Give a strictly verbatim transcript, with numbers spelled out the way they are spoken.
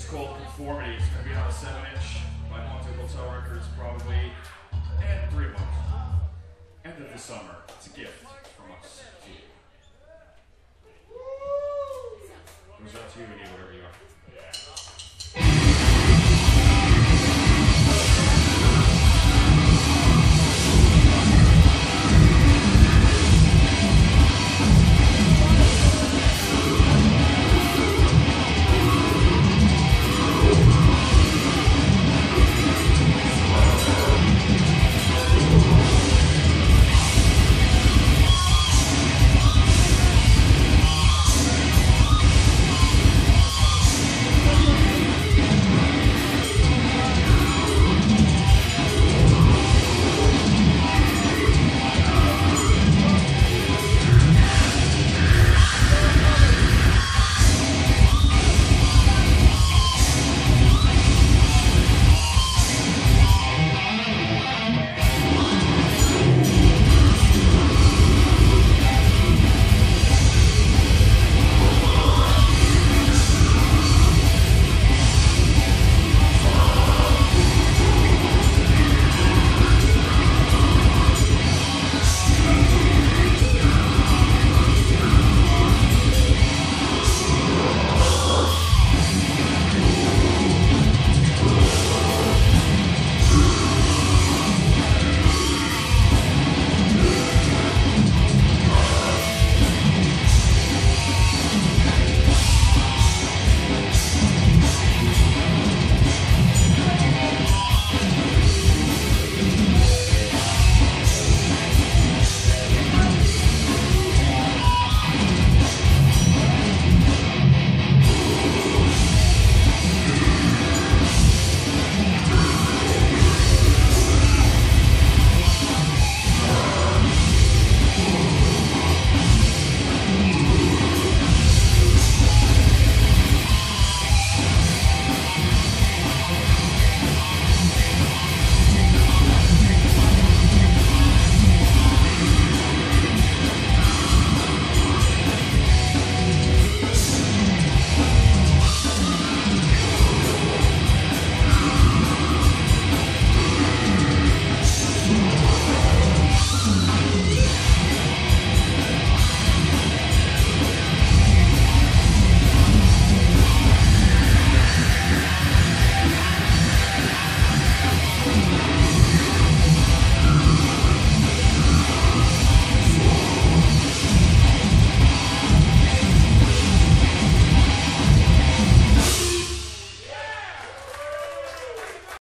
called Conformity. It's going to be on a seven inch by Monte Hotel Records, probably in three months. End of the summer. It's a gift from us to you. Goes out to you and you, whatever you are.